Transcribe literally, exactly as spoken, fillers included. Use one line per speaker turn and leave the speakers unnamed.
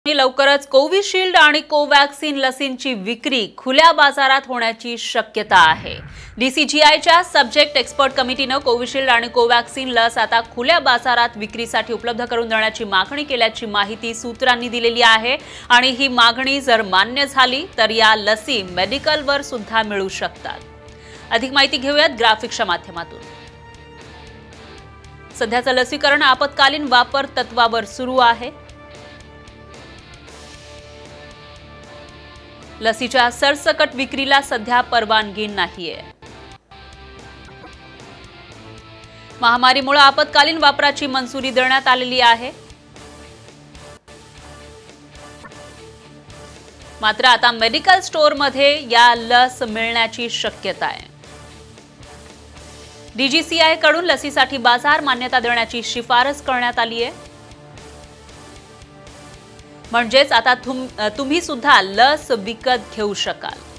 लवकरच कोविशिल्ड आणि कोवॅक्सिन लसींची विक्री खुल्या बाजारात होण्याची शक्यता आहे। डीसीजीआयच्या सब्जेक्ट एक्सपर्ट कमिटीने कोविशिल्ड आणि कोवॅक्सिन लस आता खुल्या बाजारात विक्रीसाठी उपलब्ध करून देण्याची मागणी केल्याची माहिती सूत्रांनी दिलेली आहे आणि ही मागणी जर मान्य झाली तर या लसी मेडिकलवर सुद्धा मिळू शकतात। अधिक माहिती घेऊयात ग्राफिक्सच्या माध्यमातून। सध्याचं लसीकरण आपत्कालीन वापर तत्वावर सुरू आहे। लसीच्या सरसकट विक्रीला सध्या परवानगी नाहीये। महामारीमुळे आपत्कालीन वापराची मंजुरी देण्यात आलेली आहे, मात्र आता मेडिकल स्टोअरमध्ये या लस मिळण्याची शक्यता आहे। डीजीसीआय कडून लसीसाठी बाजार मान्यता देण्याची शिफारस करण्यात आली आहे, म्हणजेच आता तुम तुम्ही सुद्धा लस विकत घेऊ शकाल।